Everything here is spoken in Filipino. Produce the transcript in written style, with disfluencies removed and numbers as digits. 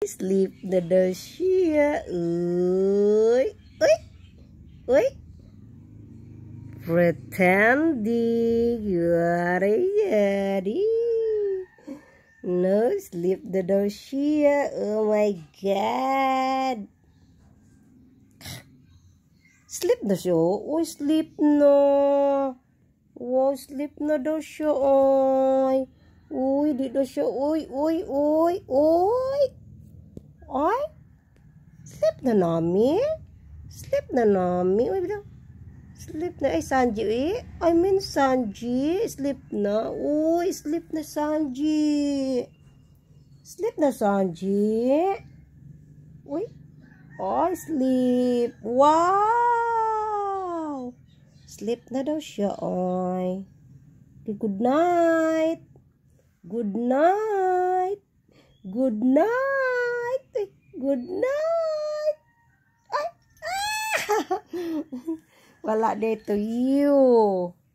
Sleep na daw siya. Uy. Uy. Uy. Pretending you are ready. No, sleep na daw siya. Oh my God. Sleep na siya. Uy, sleep na. Wow, sleep na daw siya. Uy. Uy, di daw siya. Uy, uy, uy, uy. Ay. Sleep na nami. Sleep na nami. Uy, bilang. Sleep na. Ay, Sanji, eh. I mean, Sanji. Sleep na. Uy, sleep na, Sanji. Sleep na, Sanji. Uy. Ay, sleep. Wow. Sleep na daw siya, ay. Good night. Good night. Good night. Good night. Ay. Ah. Wala dito you.